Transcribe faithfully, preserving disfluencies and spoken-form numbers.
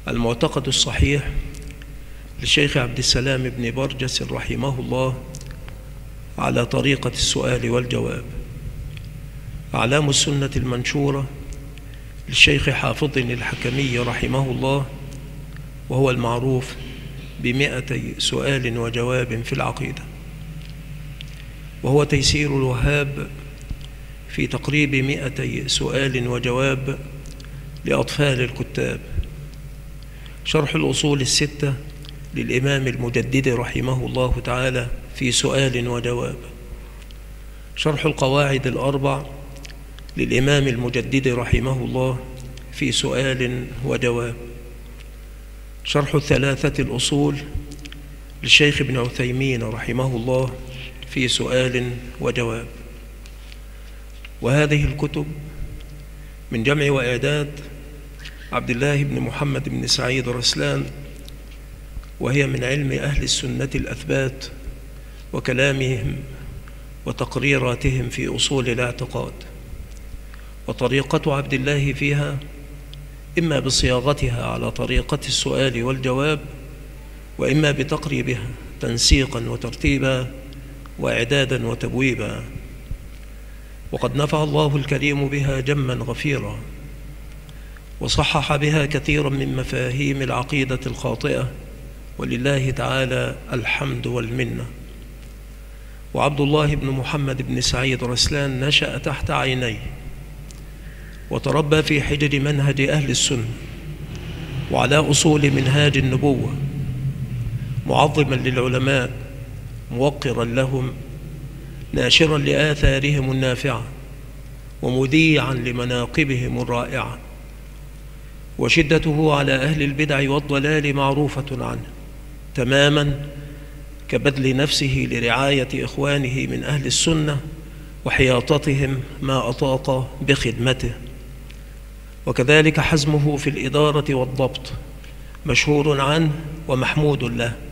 المعتقد الصحيح للشيخ عبد السلام بن برجس رحمه الله على طريقة السؤال والجواب. أعلام السنة المنشورة للشيخ حافظ الحكمي رحمه الله، وهو المعروف بمئتي سؤال وجواب في العقيدة، وهو تيسير الوهاب في تقريب مئتي سؤال وجواب لأطفال الكتاب. شرح الأصول الستة للإمام المجدد رحمه الله تعالى في سؤال وجواب. شرح القواعد الأربع للإمام المجدد رحمه الله في سؤال وجواب. شرح الثلاثة الأصول للشيخ ابن عثيمين رحمه الله في سؤال وجواب. وهذه الكتب من جمع وإعداد عبد الله بن محمد بن سعيد رسلان، وهي من علم أهل السنة الأثبات وكلامهم وتقريراتهم في أصول الاعتقاد. وطريقة عبد الله فيها إما بصياغتها على طريقة السؤال والجواب، وإما بتقريبها تنسيقا وترتيبا وإعدادا وتبويبا. وقد نفع الله الكريم بها جما غفيرا، وصحح بها كثيرا من مفاهيم العقيدة الخاطئة، ولله تعالى الحمد والمنة. وعبد الله بن محمد بن سعيد رسلان نشأ تحت عينيه، وتربى في حجر منهج أهل السنة وعلى أصول منهاج النبوة، معظما للعلماء موقرا لهم، ناشرا لآثارهم النافعة، ومذيعا لمناقبهم الرائعة. وشدته على أهل البدع والضلال معروفة عنه تماما، كبذل نفسه لرعاية إخوانه من أهل السنة وحياطتهم ما أطاق بخدمته. وكذلك حزمه في الإدارة والضبط مشهور عنه ومحمود له.